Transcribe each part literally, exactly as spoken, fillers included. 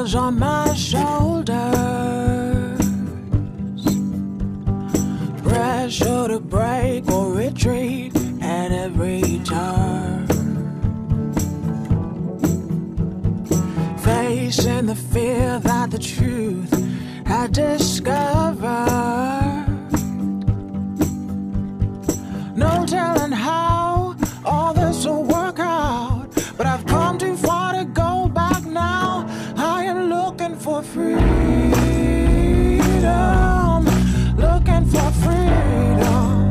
was on my shoulders. Pressure to break or retreat at every turn. Facing the fear that the truth had discovered. No telling how all this will work out, but I've come too far to go back now. I am looking for freedom, looking for freedom,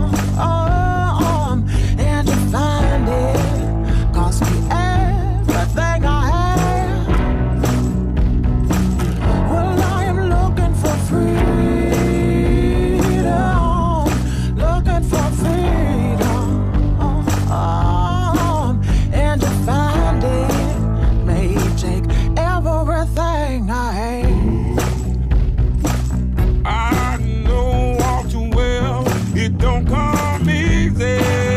um, and to find it cost me everything I have. Well, I am looking for freedom, looking for freedom, um, and to find it may take everything I hate. I know all too well it don't come easy.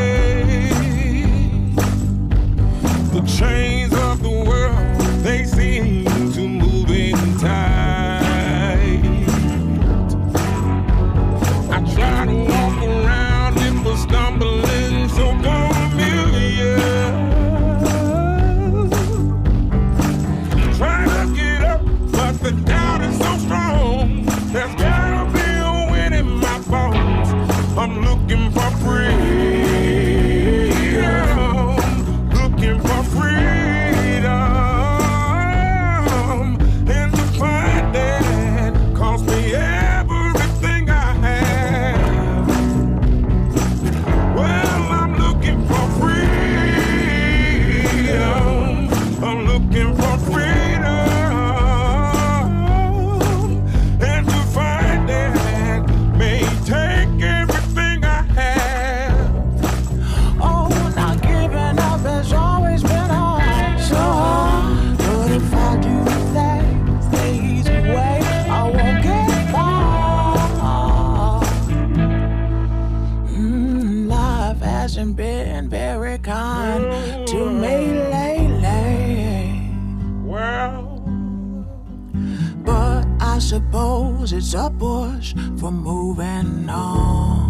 The chains of the world, they seem to move in tight. I try to walk around it, but stumbling so familiar. Try to get up, but the doubt is so strong. There's gotta be a wind in my bones. I'm looking for freedom, looking for freedom, and to find that cost me everything I have. Well, I'm looking for freedom, I'm looking for freedom, and to find that may take everything I have. Oh, not giving up has always been hard, so hard. But if I do things the easy way, I won't get far. Mm, life hasn't been very kind to me lately, Well, but I suppose it's a push for moving on.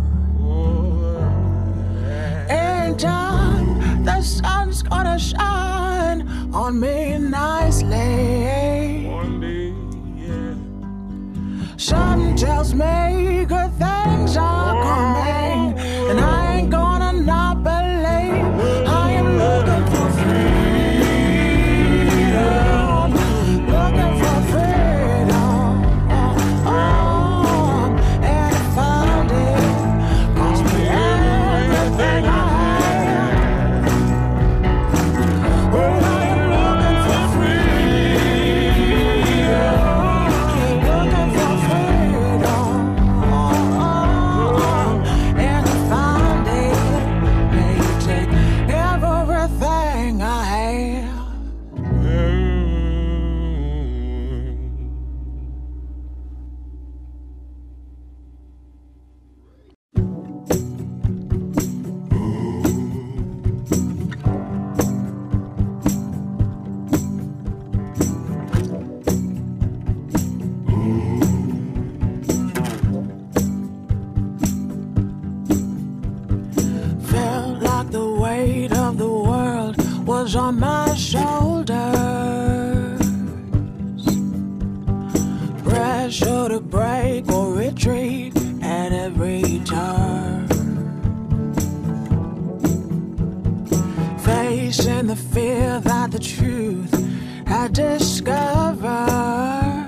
In time, the sun's gonna shine on me nicely. one day, yeah. Something tells me good things are coming, and I ain't gonna not believe. I am looking for freedom, looking for freedom, oh, and I found it, cost me everything I have. Well, I am looking for freedom, looking for freedom, and to find it may take everything I have. Felt like the weight of the world was on my shoulders. Pressure to break or retreat at every turn. Facing the fear that the truth had discovered.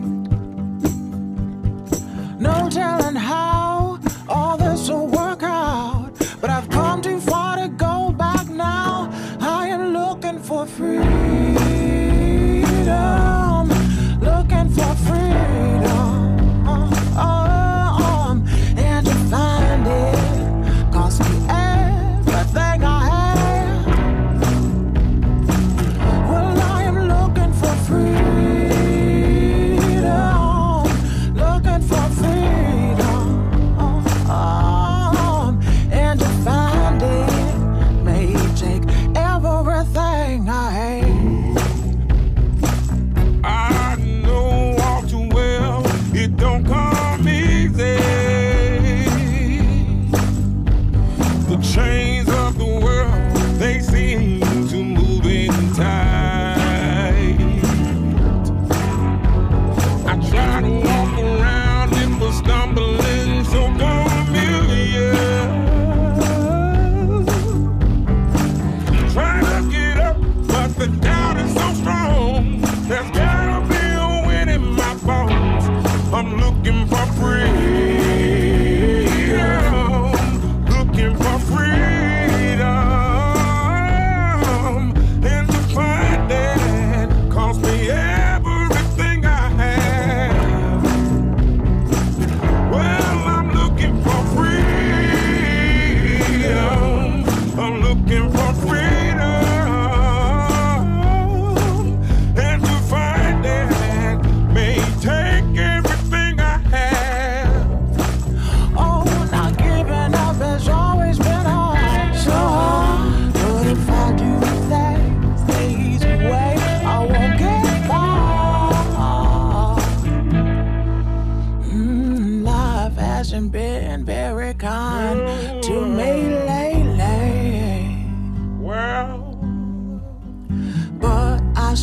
No telling how all this will work out, but I've come too far to go back now. I am looking for freedom, looking for freedom, um, and to find it cost me everything I have. Well, I am looking for freedom.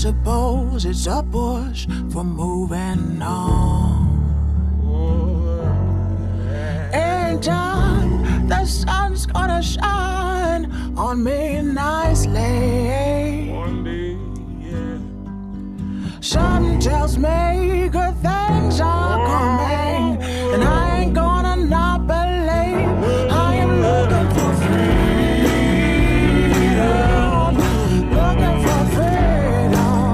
suppose it's a push for moving on. In time, the sun's gonna shine on me nicely. One day, yeah. Something tells me good things are coming, and I ain't gonna not believe. I am looking for freedom, looking for freedom,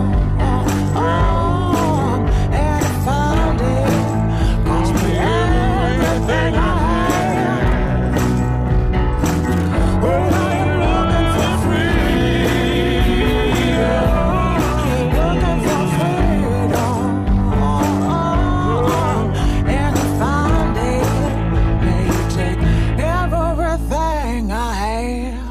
oh, and I found it, cost me everything I had. Well, I am looking for freedom, looking for freedom, oh, and I found it, may take everything I have.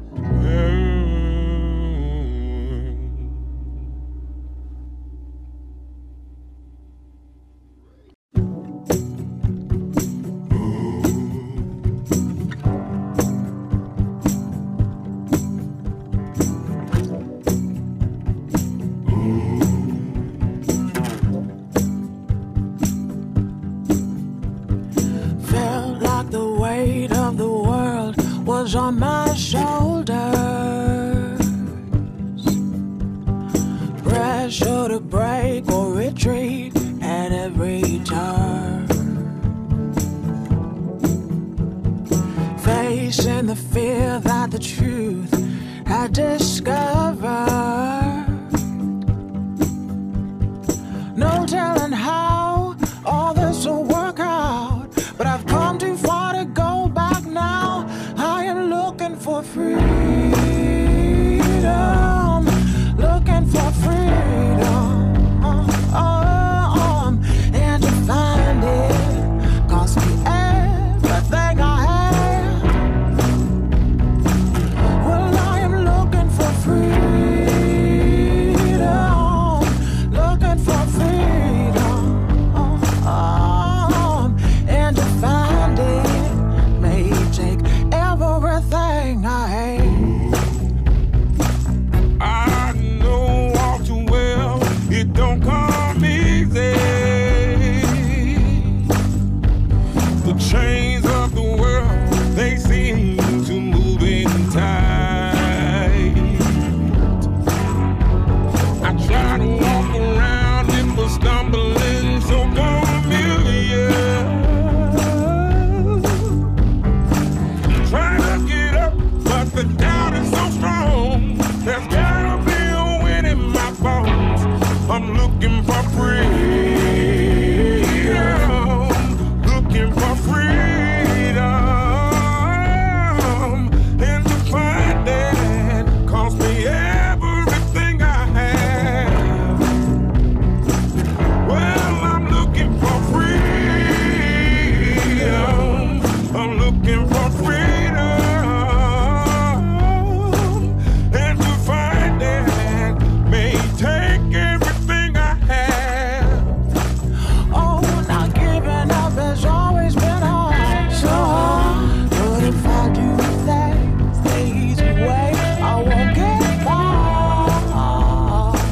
Felt like the weight of the world was on my shoulders. Pressure to break or retreat at every turn. Facing the fear that the truth had discovered. No telling how all this will work out, but I've come too far to go back now. I am looking for freedom, looking for freedom, oh, oh, and to find it cost me everything I have. Well, I am looking for freedom, looking for freedom, oh, oh, and to find it may take everything I have. I know all too well it don't come easy. The chains of the world, they seem to move in tight. I try to walk around it, but stumbling so familiar. Trying to get up, but the doubt is so strong. There's gotta be a wind in my bones. I'm looking for freedom, looking for freedom, and to find that cost me everything I have. Well, I'm looking for freedom, I'm looking for freedom, and to find that may take everything I have. Oh, not giving up has always been hard, so hard. But if I do things the easy way, I won't get far.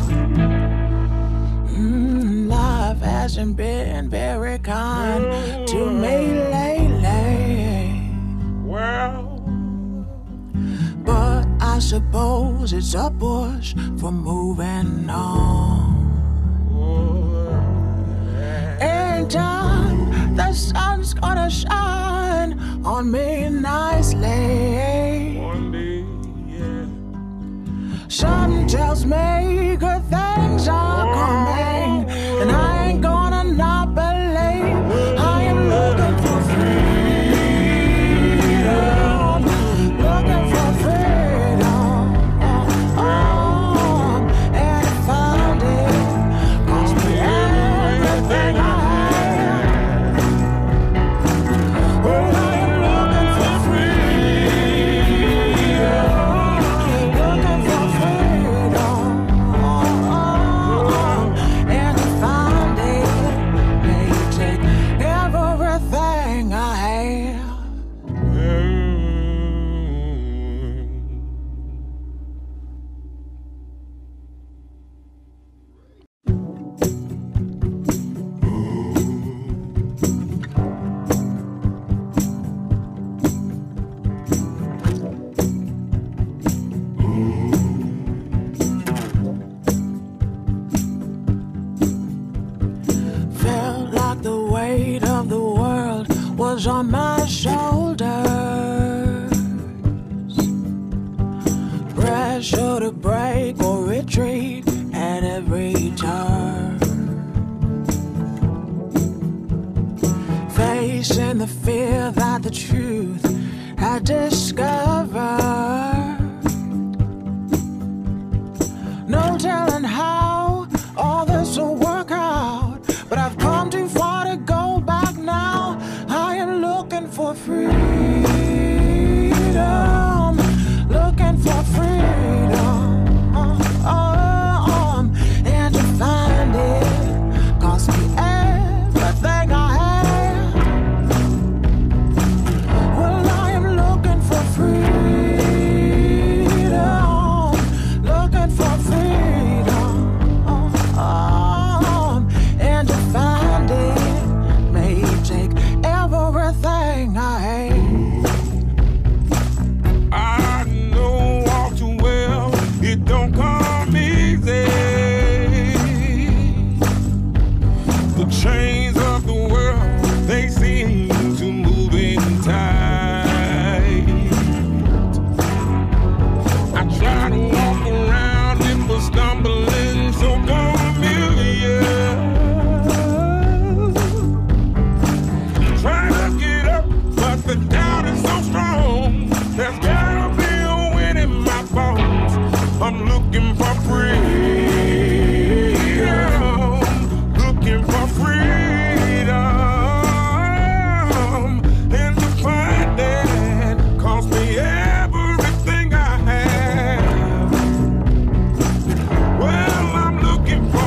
Mm, life hasn't been very kind to me lately, Well, but I suppose it's a push for moving on. In time, the sun's gonna shine on me nicely. one day, yeah. Something tells me good things are coming, and I ain't gonna not believe. I am looking for freedom, looking for freedom, oh, oh, and I found it, cost me everything I had. Well, I am looking for freedom, looking for freedom, Pressure to break or retreat at every turn. Facing the fear that the truth I discovered. No telling how all this will work out, but I've come too far to go back now. I am looking for freedom, looking for freedom, um, and to find it cost me everything I have. Well, I am looking for freedom, looking for freedom, um, and to find it may take everything I hate. I know all too well it don't come easy. The chains of the world, they seem to move in tight. I try to walk around it, but stumbling so familiar. Trying to get up, but the doubt is so strong. There's gotta be a wind in my bones. I'm looking for freedom, looking for freedom, and to find that cost me everything I have. Well, I'm looking for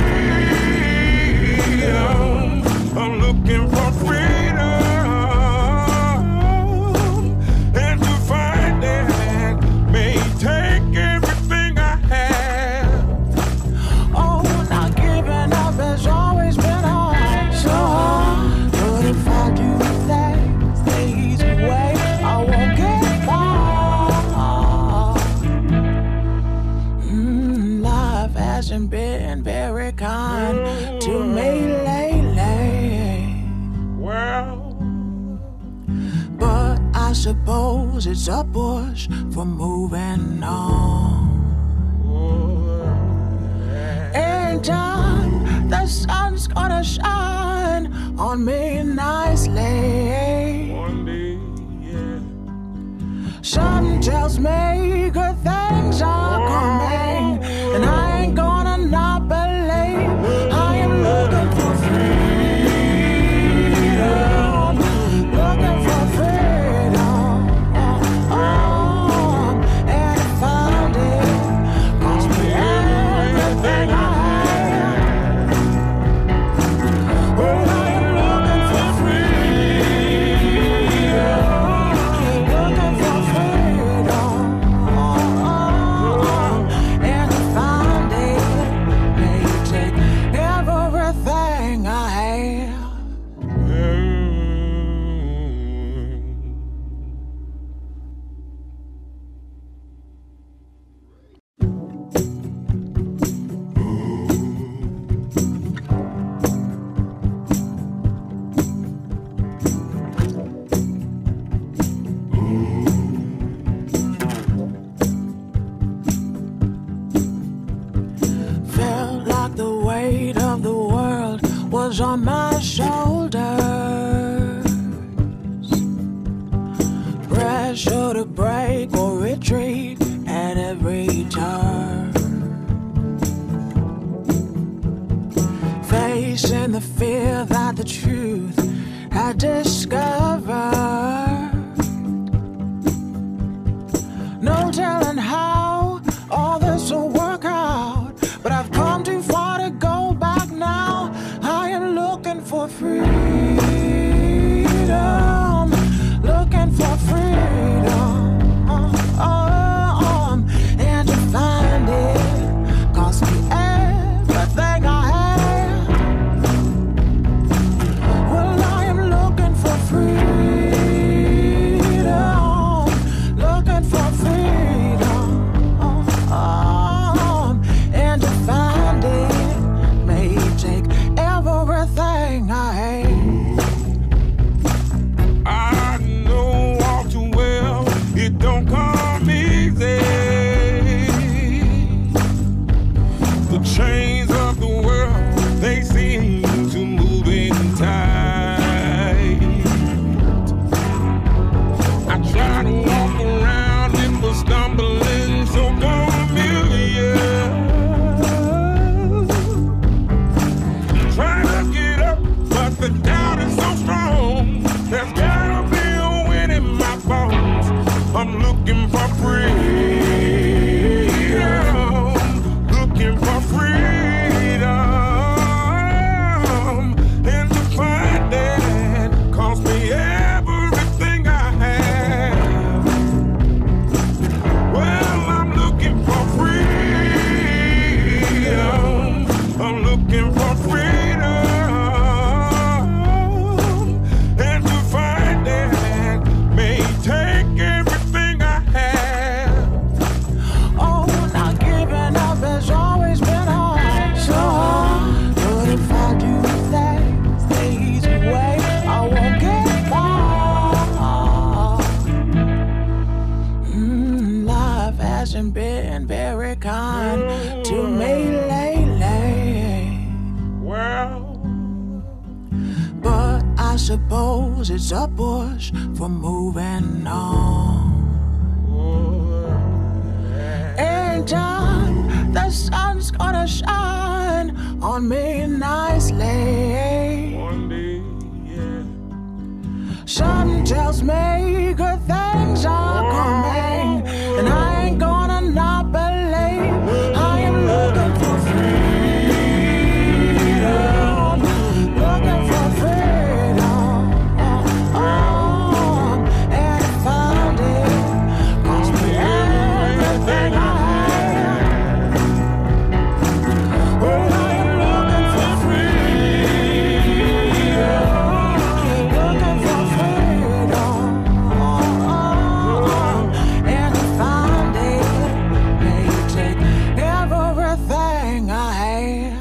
freedom, I'm looking for freedom, and to find that may take everything I have. Oh, not giving up has always been hard, so hard. But if I do things the easy way, I won't get far. Mm, life hasn't been very kind to me lately, Well, but I suppose it's a push for moving on. In time, the sun's gonna shine on me nicely. one day, yeah. Something tells me good things are coming, and I ain't gonna not believe. I am looking for freedom, looking for freedom, oh, and I found it, cost me everything I have. Well, I am looking for freedom, looking for freedom, oh, and to find it may take everything I have. Felt like the weight of the world was on my shoulders. Pressure to break or retreat at every turn. Facing the fear that the truth I discovered. No telling how all this will work out, but I've come too far to go back now. I am looking for freedom, looking for freedom, um, and to find it cost me everything I have. Well, I am looking for freedom, looking for freedom, um, and to find it may take everything I hate. I know all too well it don't come easy. hasn't been very kind to me lately. Well, but I suppose it's a push for moving on. In time, the sun's gonna shine on me nicely. one day, yeah. Something tells me good things are coming, and I ain't gonna not believe. I am looking for freedom, looking for freedom, oh, and I found it, cost me everything I had. Well, I am looking for freedom, looking for freedom, oh, and I found it, may take everything I have.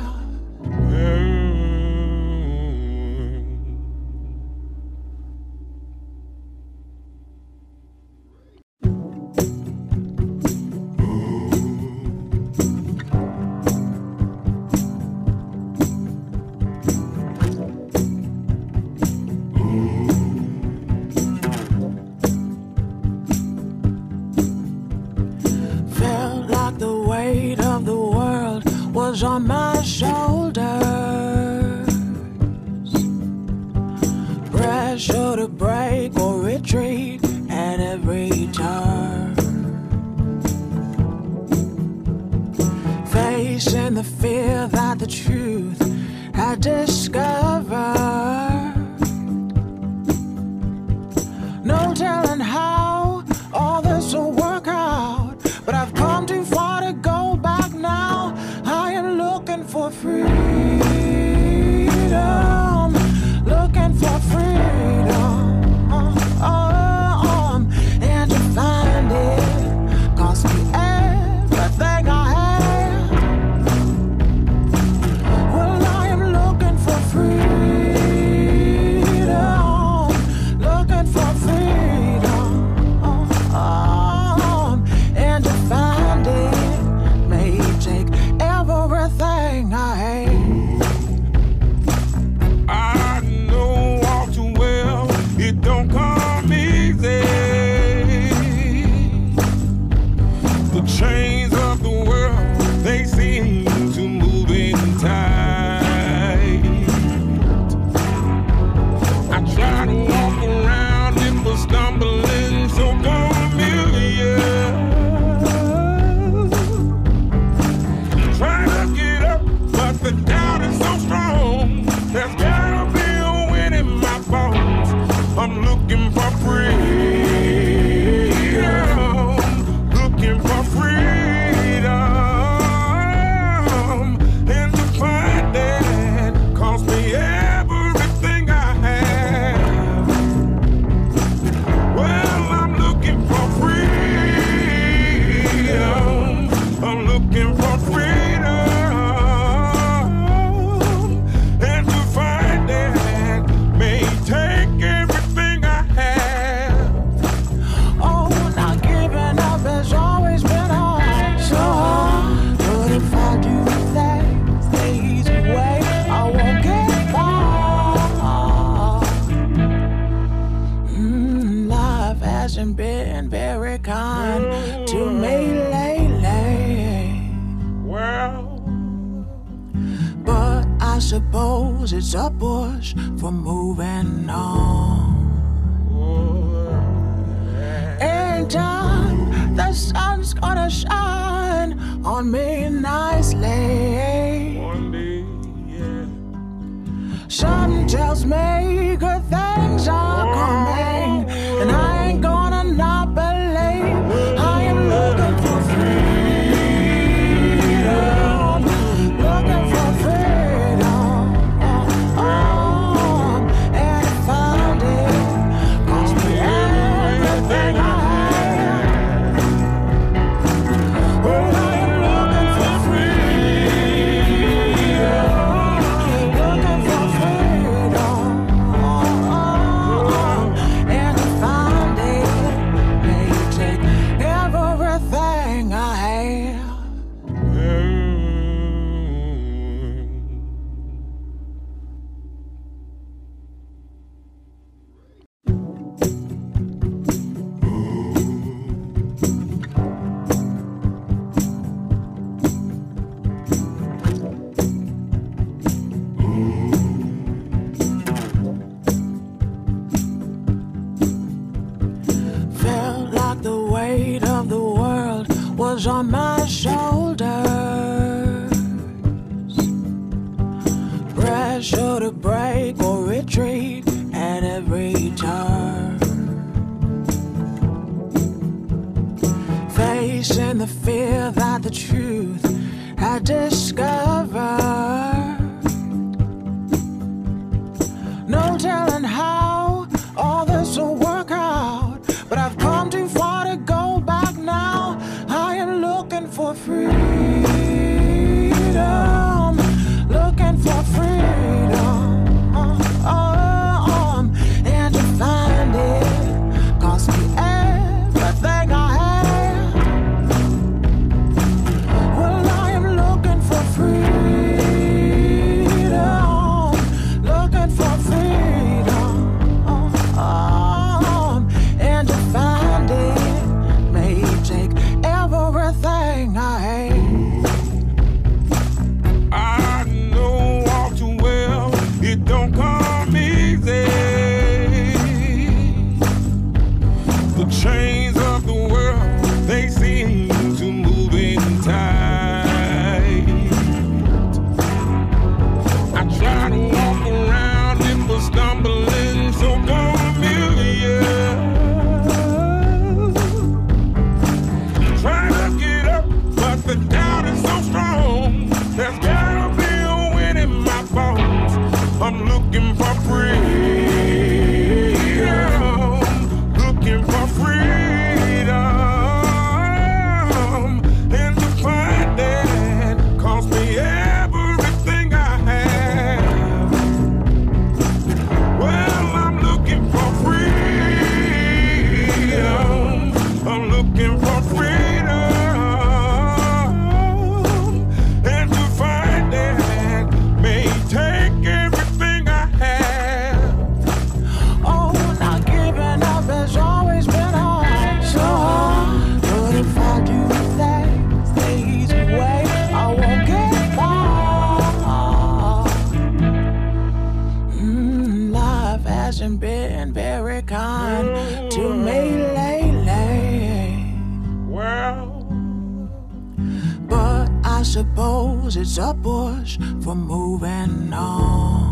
Felt like the weight of the world was on my shoulders. Pressure to break or retreat at every turn. Facing the fear that the truth had discovered. No telling how all this will work out, but I've come too far to go back now. I am looking for freedom, looking for freedom, oh, oh, and to find it cost me everything I have. Well, I am looking for freedom, looking for freedom, oh, oh, and to find it may take everything I have. I know all too well it don't come easy. The chains of the world, they seem to move in tight. I try to walk around it, but stumbling so familiar. Trying to get up, but the doubt is so strong. There's gotta be a wind in my bones. I'm looking for freedom, looking for freedom, and to find that cost me everything I have. Well, I'm looking for freedom, I'm looking for freedom, and to find that may take everything I have. Oh, not giving up has always been hard, so hard. But if I do things the easy way, I won't get far. Mm, life hasn't been very kind to me lately. Well, But I suppose it's a push for moving on. In time, the sun's gonna shine on me nicely. one day, yeah. Something tells me good things are coming, and I ain't gonna not believe. I am looking for freedom, looking for freedom, oh, oh, and I found it, cost me everything I had. Well, I am looking for freedom, looking for freedom, oh, was on my shoulders. Pressure to break or retreat at every turn. Facing the fear that the truth had discovered. No telling how all this will work out, but I've come too far to go back now. I am looking for freedom, looking for freedom, um, and to find it cost me everything I have. Well, I am looking for freedom, looking for freedom, um, and to find it may take everything I hate. I know all too well it don't come easy. The chains of the world, they seem to move in tight. I try to walk around it, but stumbling so familiar. Trying to get up, but the doubt is so strong. There's gotta be a wind in my bones. I'm looking for freedom, looking for freedom, and to find that cost me everything I have. Well, I'm looking for freedom, I'm looking for freedom, and to find that may take everything I have. Oh, not giving up has always been hard, so hard. But if I do things the easy way, I won't get far. Mm, life hasn't been very kind to me lately, Well, but I suppose it's a push for moving on.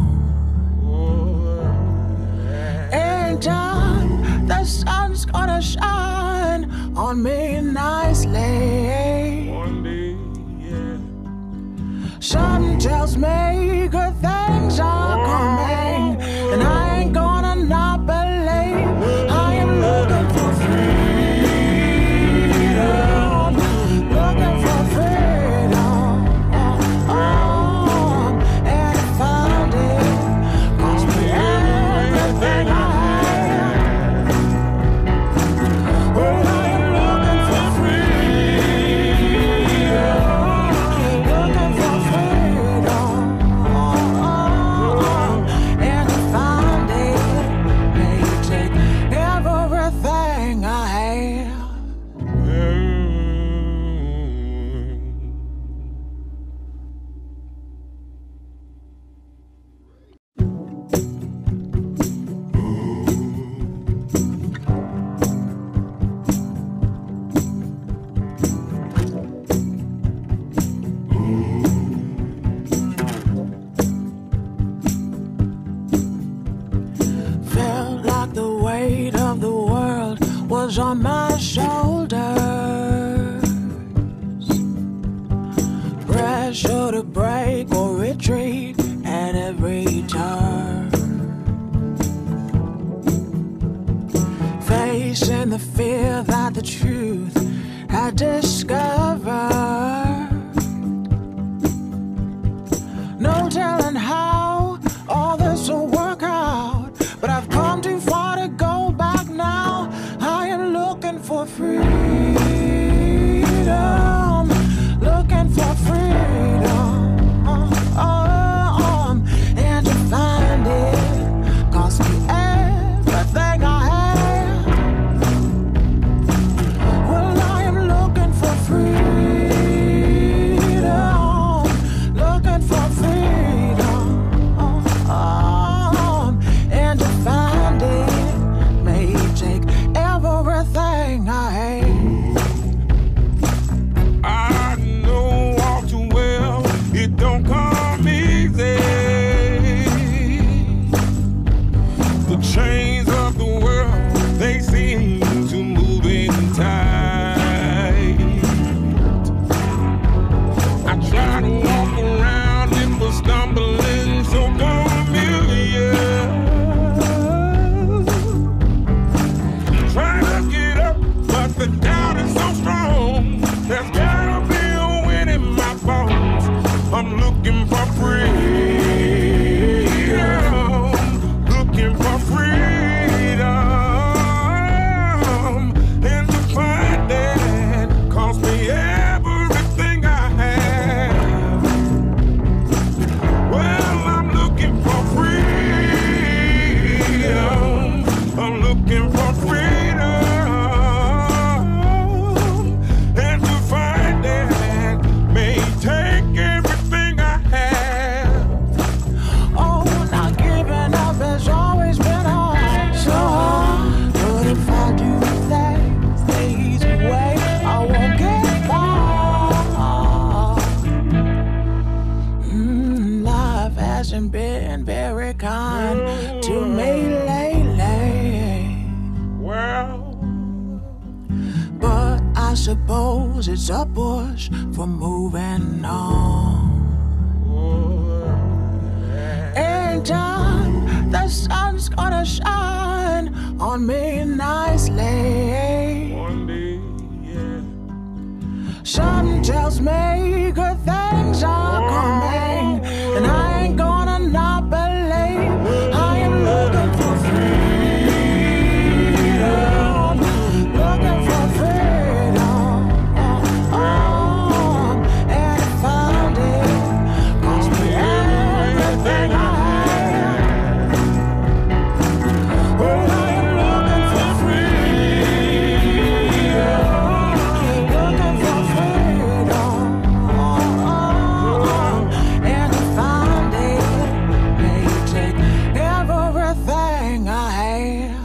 In time, the sun's gonna shine on me nicely. one day, yeah. Something tells me good things are coming, and I ain't gonna not believe. I am looking for freedom, looking for freedom, oh, and to find it cost me everything I have. Well, I am looking for freedom, looking for freedom, oh, and to find it may take everything I have. Felt like the weight of the world was on my shoulders. Pressure to break or retreat at every turn. Facing the fear that the truth had discovered. No telling how all this will work out, but I've come too far to go back now. I am looking for freedom, looking for freedom, um, and to find it cost me everything I have. Well, I am looking for freedom. suppose it's a push for moving on. In time, the sun's gonna shine on me nicely. One day, yeah. Something tells me good things are coming, and I ain't gonna not believe. I am looking for freedom, looking for freedom, oh, and I found it, cost me everything I have. Well, I am looking for freedom, looking for freedom, oh, and I found it. May you take everything I have.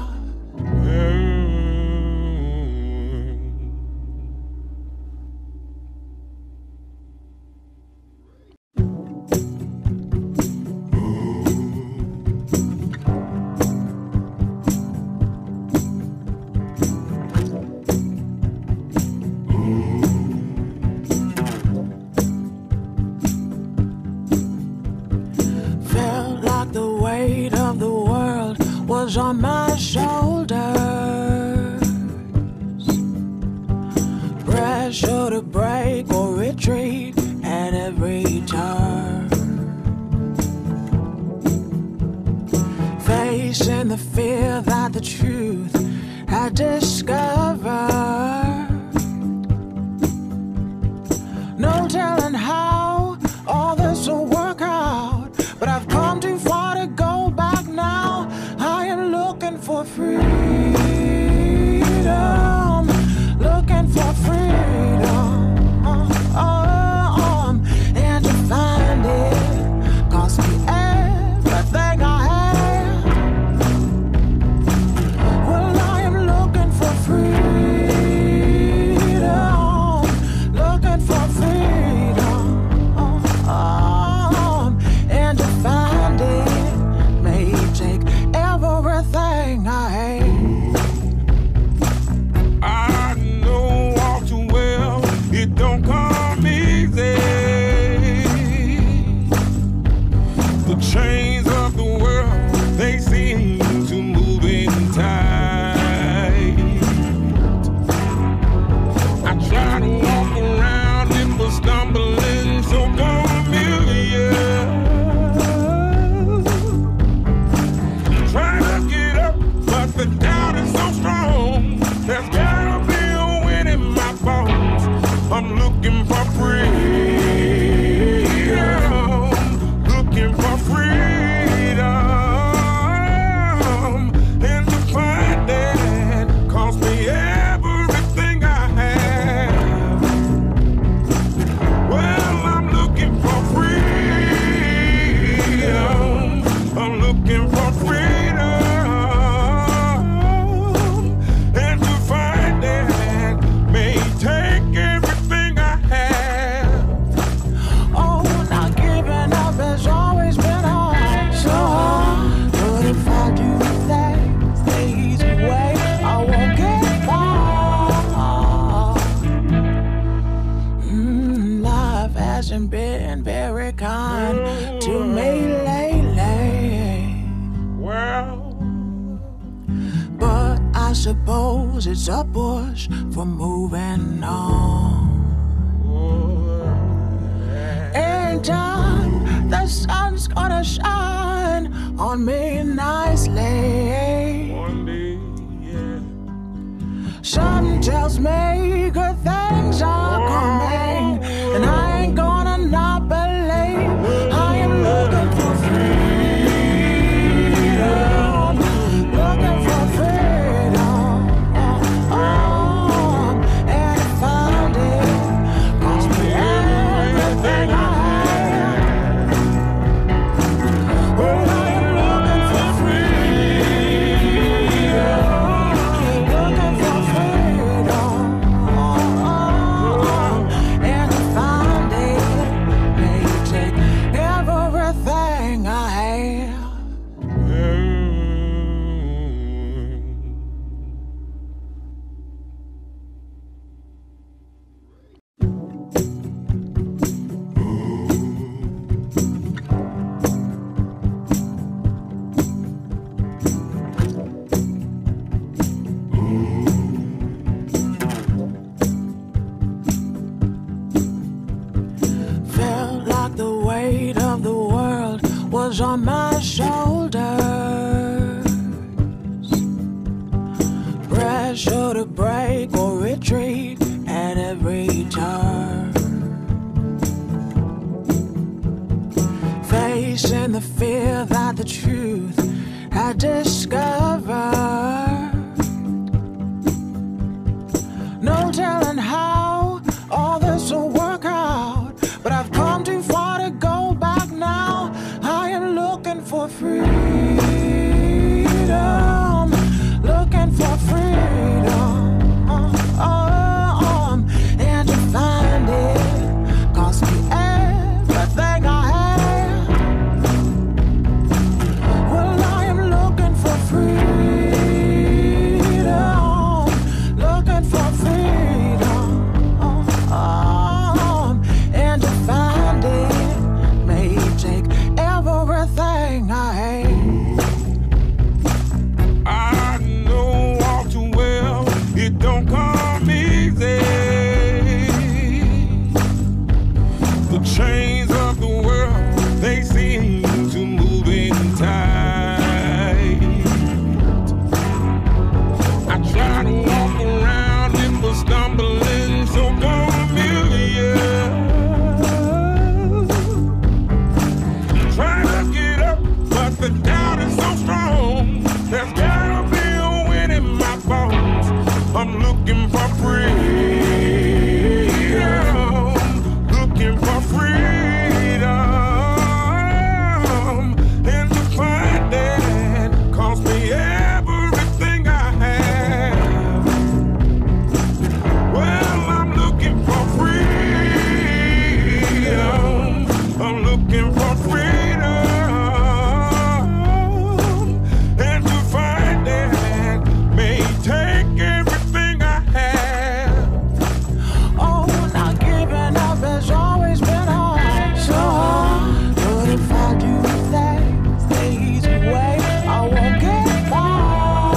Felt like the weight of the world was on my shoulders. Pressure to break or retreat at every turn. Facing the fear that the truth had discovered. No telling how all this will work out, but I've come too far to go back now. I am looking for freedom, looking for freedom, oh, oh, and to find it cost me everything I have. Well, I am looking for freedom, looking for freedom, oh, oh, and to find it may take everything I have. I know all too well it don't come easy. The chains of the world, they seem to move in tight. I try to walk around it, but stumbling so familiar. Try to get up, but the doubt is so strong. There's gotta be a wind in my bones. I'm looking for freedom, looking for freedom, and to find that cost me everything I have. Well, I'm looking for freedom, I'm looking for freedom, and to find that may take everything I have. Oh, not giving up has always been hard, so hard. But if I do things the easy way, I won't get far. Mm, life hasn't been very kind to me lately, Well, but I suppose it's a push for moving on. In time, the sun's gonna shine on me nicely. one day, yeah. Something tells me good things are coming, and I ain't gonna not believe. I am looking for freedom, looking for freedom, oh, oh, and I found it, cost me everything I have. Well, I am looking for freedom, looking for freedom, oh, oh, was on my shoulders. Pressure to break or retreat at every turn. Facing the fear that the truth had discovered. No telling how all this will work out, but I've come too far to go back now. I am looking for freedom, looking for freedom, um, and to find it cost me everything I have. Well, I am looking for freedom, looking for freedom, um, and to find it may take everything I hate. I know all too well it don't come easy. The chains of the world, they seem to move in tight. I try to walk around in the stumbling so familiar. Try to get up, but the doubt is so strong. There's gotta be a wind in my bones. I'm looking for freedom, looking for freedom, and to find that cost me everything I have. Well, I'm looking for freedom, I'm looking for freedom, and to find that may take everything I have. Oh, not giving up has always been hard, so hard. But if I do things the easy way, I won't get far.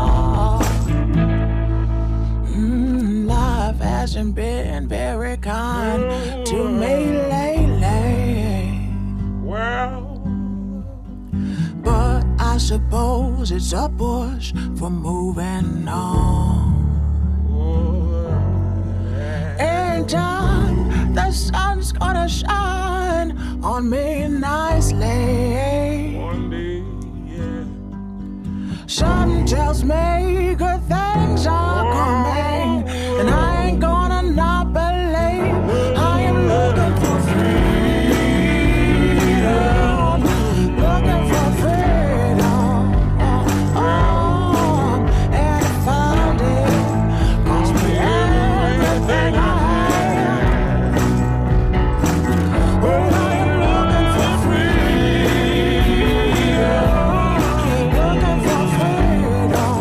Mm, life hasn't been very kind to me lately, Well, but I suppose it's a push for moving on. In time, the sun's gonna shine on me nicely. one day, yeah. Something tells me good things are coming, and I ain't gonna not believe. I am looking for freedom, looking for freedom, oh, and to find it cost me everything I have. Well, I am looking for freedom, looking for freedom,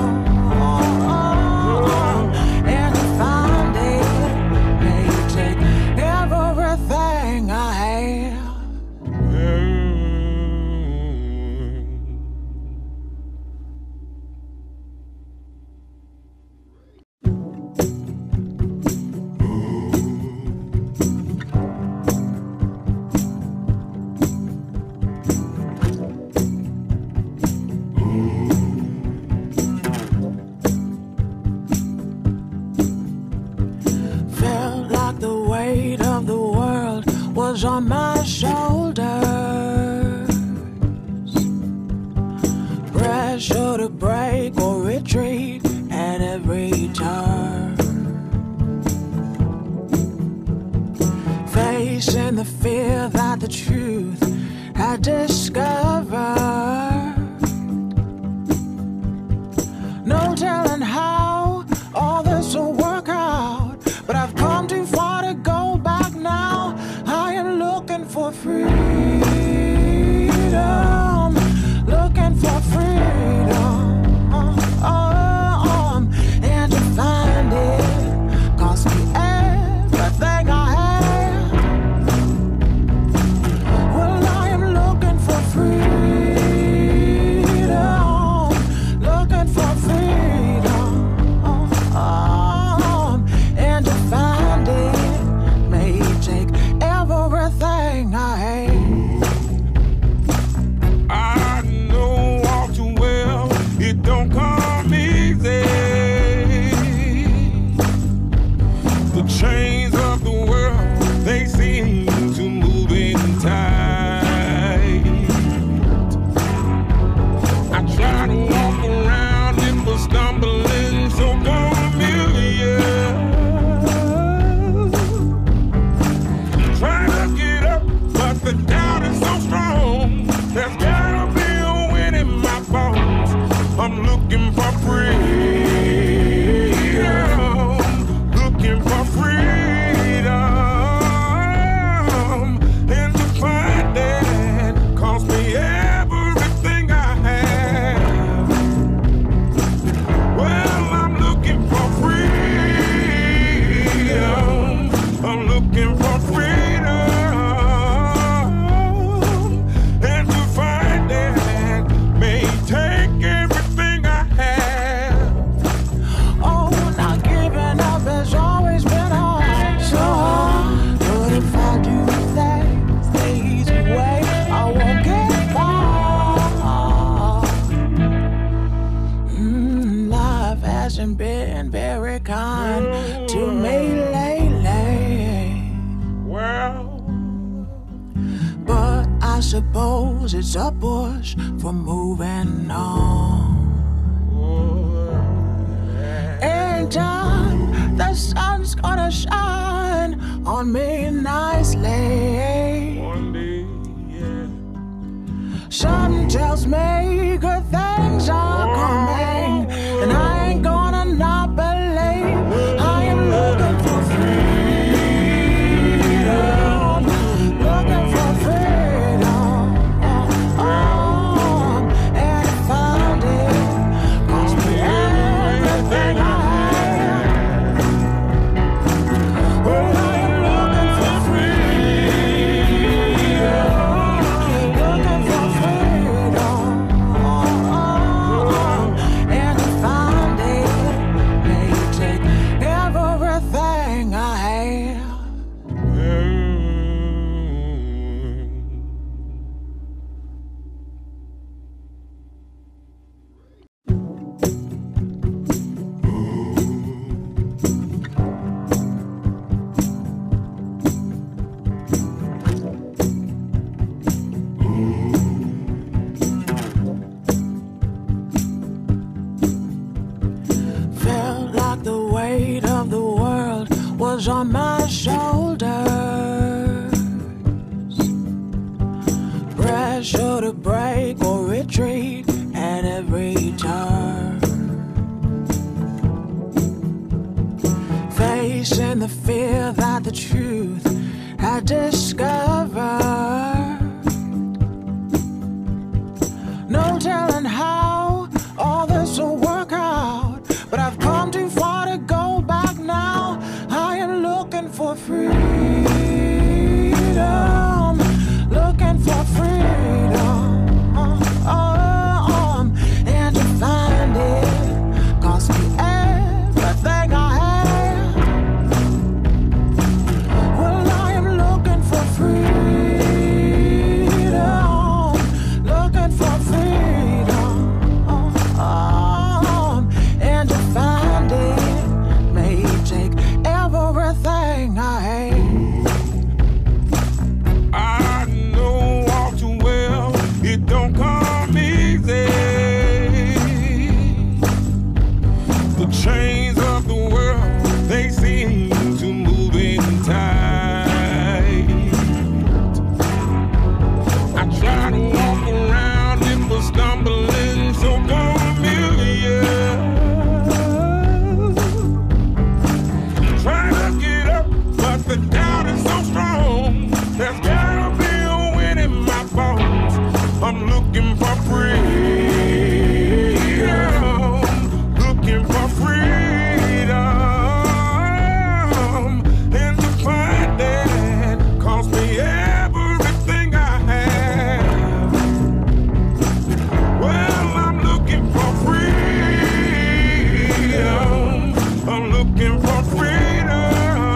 oh, and to find it may take everything I have. Felt like the weight of the world was on my shoulders. Pressure to break or retreat at every turn. Facing the fear that the truth had discovered. No telling how all this will work out, but I've come too far to go back now. I am looking for freedom, looking for freedom, um, and to find it cost me everything I have. Well, I am looking for freedom. I'm looking for freedom. And to find that may take everything I have. Oh, not giving up has always been hard, so hard. But if I do things the easy way, I won't get far. Mm, life hasn't been very kind to me lately. Well, but I suppose it's a push for moving on. In time, the sun's gonna shine on me nicely. one day, yeah. Something tells me good things are coming, and I ain't gonna not believe. I am looking for freedom, looking for freedom. Oh, oh, and I found it, cost me everything I have. Well, I am looking for freedom, looking for freedom. Oh, oh, and I found it, may take everything I have. Felt like the weight of the world was on my shoulders. Pressure to break or retreat at every turn. Facing the fear that the truth had discovered. No telling how all this will work out, but I've come too far to go back now. I am looking for freedom, looking for freedom. Oh, oh, oh. And to find it cost me everything I have. Well, I am looking for freedom, looking for freedom. Oh, oh, and to find it may take everything I hate. I know all too well it don't come easy. The chains of the world, they seem to move in tight. I try to walk around it, but stumbling so familiar. Trying to get up, but the doubt is so strong. There's gotta be a wind in my bones. I'm looking for freedom, looking for freedom, and to find that cost me everything I have. Well, I'm looking for freedom, I'm looking for freedom,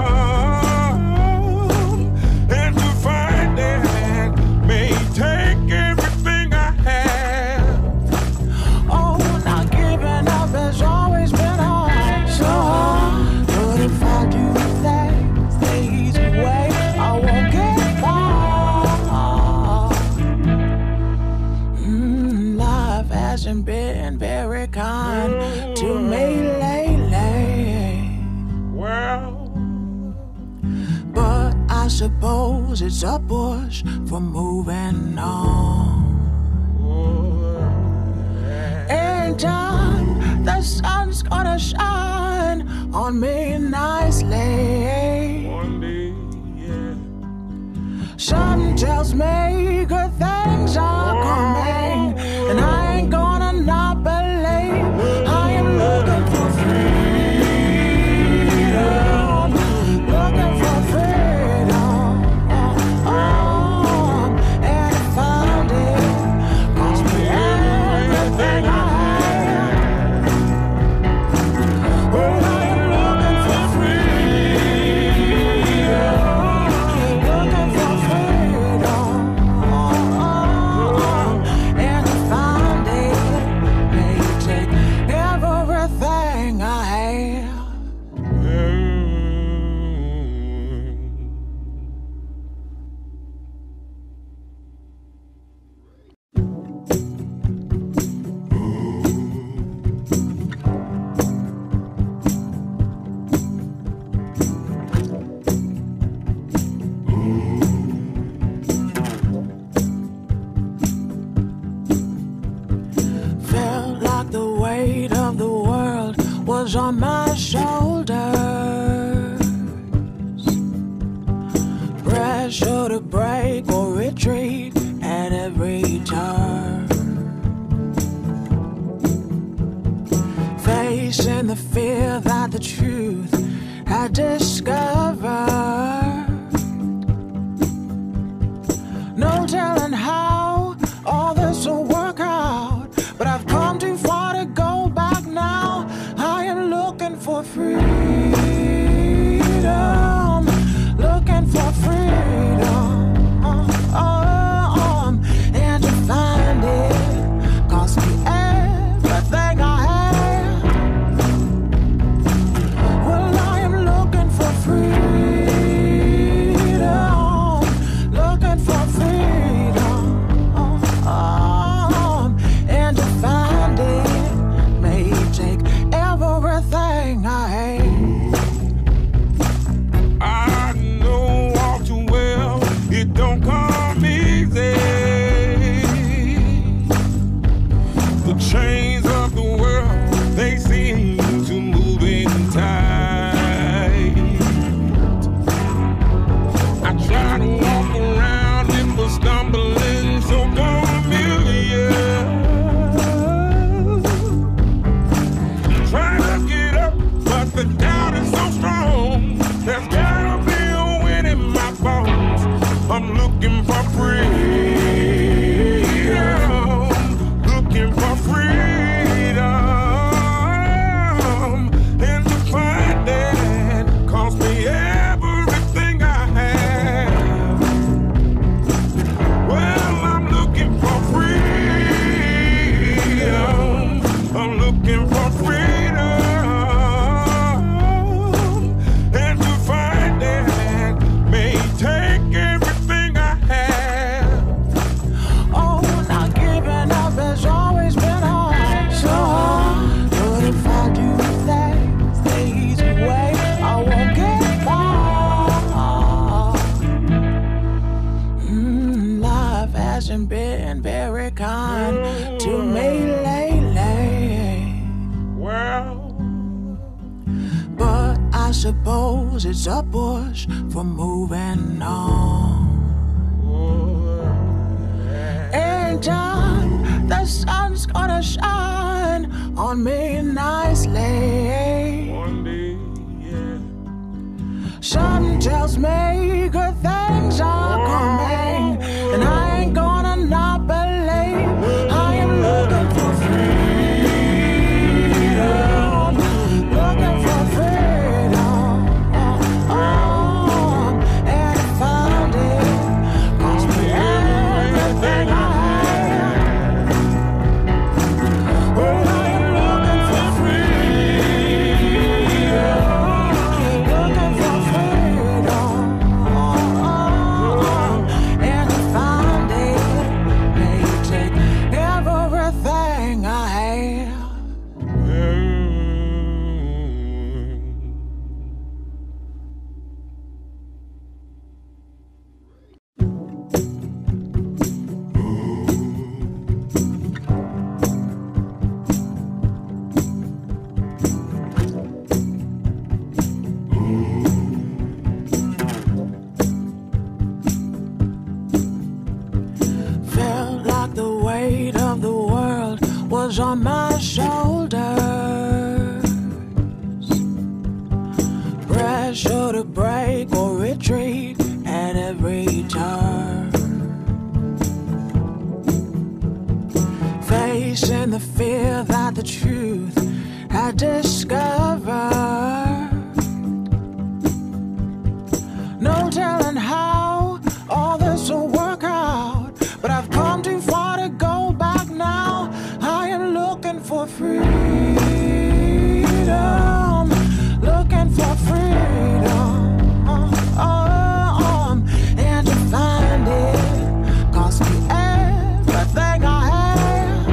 and to find that may take everything I have. Oh, not giving up has always been hard, so hard. But if I do things the easy way, I won't get far. Mm, life hasn't been very kind to me lately. Well, But I suppose it's a push for moving on. In time, the sun's gonna shine on me nicely. one day, yeah. Something tells me good things are coming, and I ain't gonna not believe. I am looking for freedom, looking for freedom. Pressure to break or retreat at every turn. Facing the fear that the truth I discovered. No telling how all this will work out, but I've come too far to go back now. I am looking for freedom, looking for freedom, um, and to find it cost me everything I have. Well, I am looking for freedom, looking for freedom, um, and to find it may take everything I hate. I know all too well it don't come easy. The chains of the world, they seem to move in tight. I try to walk around it, but stumbling so familiar. Trying to get up, but the doubt is so strong. There's gotta be a wind in my bones. I'm looking for freedom, looking for freedom, and to find that cost me everything I have. Well, I'm looking for freedom, I'm looking for freedom, and to find that may take everything I have. Oh, not giving up has always been hard, so hard. But if I do things the easy way, I won't get far. Mm, life hasn't been very kind to me lately, Well, but I suppose it's a push for moving on. In time, the sun's gonna shine on me nicely. one day, yeah. Something tells me good things are coming, and I ain't gonna not believe. I am looking for freedom, looking for freedom, oh, and I found it, cost me everything I have. Well, I am looking for freedom, looking for freedom, oh, and to find it may take everything I have. Felt like the weight of the world was on my shoulders. Pressure to break or retreat at every turn. Facing the fear that the truth I discovered. No telling how all this will work out, but I've come too far to go back now. I am looking for freedom, looking for freedom, um, and to find it cost me everything I have.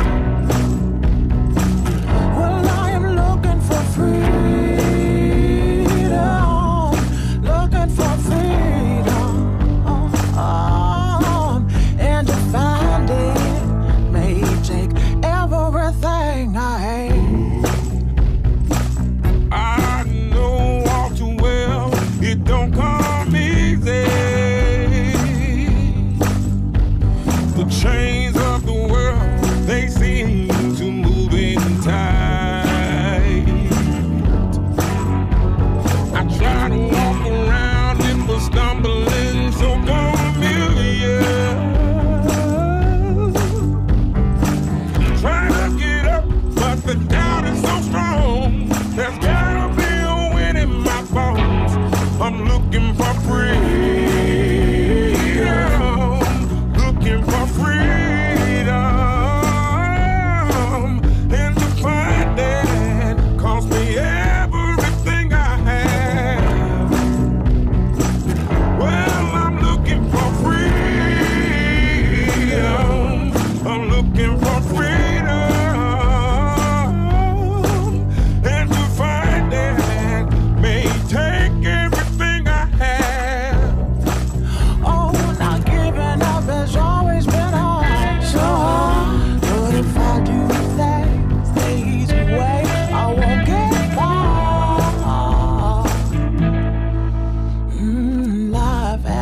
Well, I am looking for freedom, looking for freedom,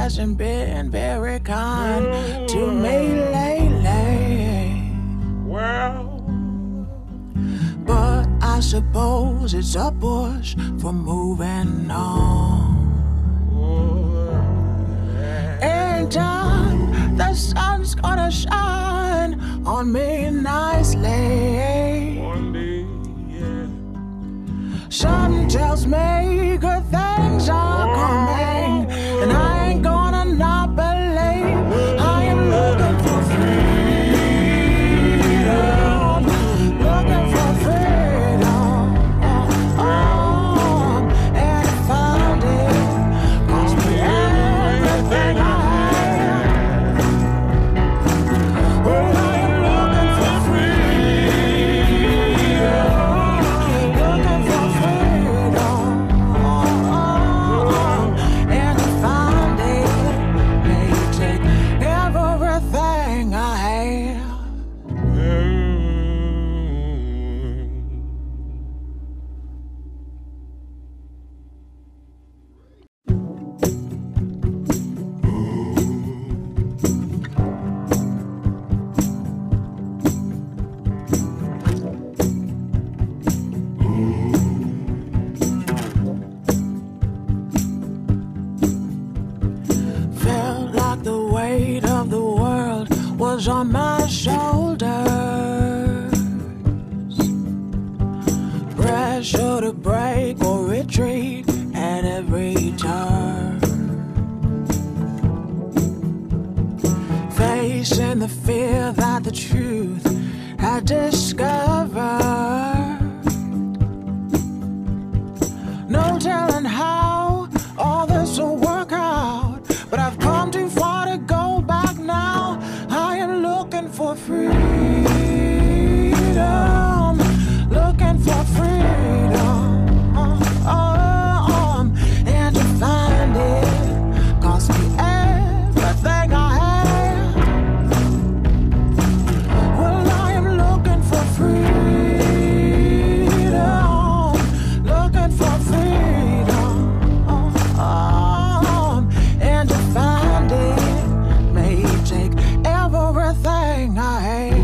hasn't been very kind to me lately. Well, but I suppose it's a push for moving on. In time, the sun's gonna shine on me nicely. one day, yeah. Something tells me good things are coming, and I ain't gonna not believe. I am looking for freedom, looking for freedom, oh, oh, and I found it, cost me everything I had. Well, I am looking for freedom, looking for freedom, oh, oh, and I found it. May take everything I have. Felt like the weight of the world was on my shoulders. Pressure to break or retreat at every turn. Facing the fear that the truth I discovered. No telling how all this will work out, but I've come too far to go back now. I am looking for freedom, looking for freedom, oh, oh, and to find it cost me everything I have. Well, I am looking for freedom, looking for freedom, oh, oh, and to find it may take everything I have.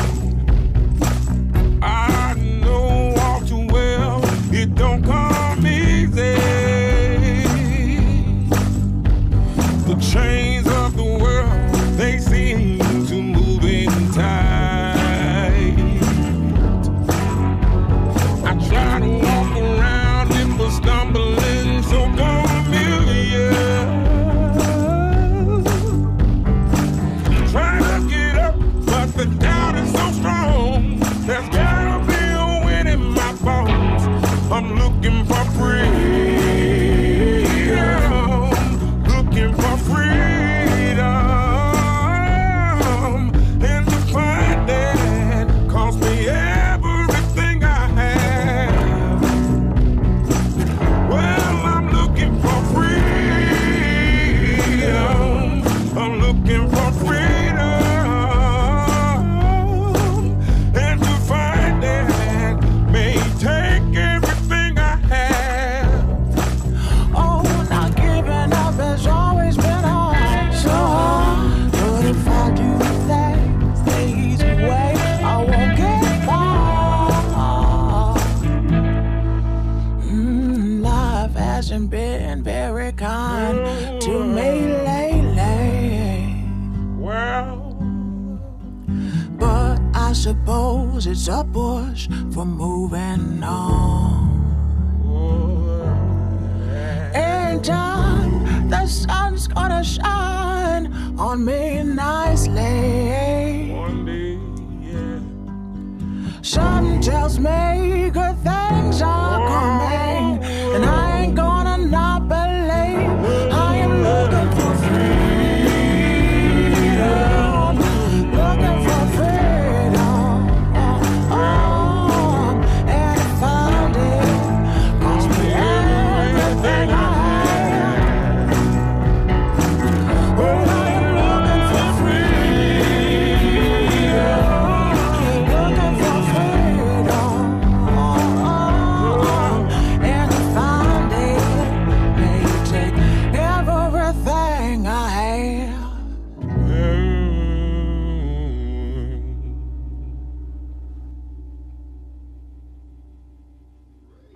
I know all too well it don't come easy. The chains of the world, they seem to move in tight. I try to walk around it, but stumbling so familiar. Trying to get up, but the doubt is so strong. There's gotta be a wind in my bones. I'm looking for freedom, looking for freedom, and to find that cost me everything I have. Well, I'm looking for freedom, I'm looking for freedom, and to find that may take everything I have. Oh, not giving up has always been hard, so hard. But if I do things the easy way, I won't get far. Mm, life hasn't been very kind to me lately. Well, But I suppose it's a push for moving on. In time, the sun's gonna shine on me nicely. one day, yeah. Something tells me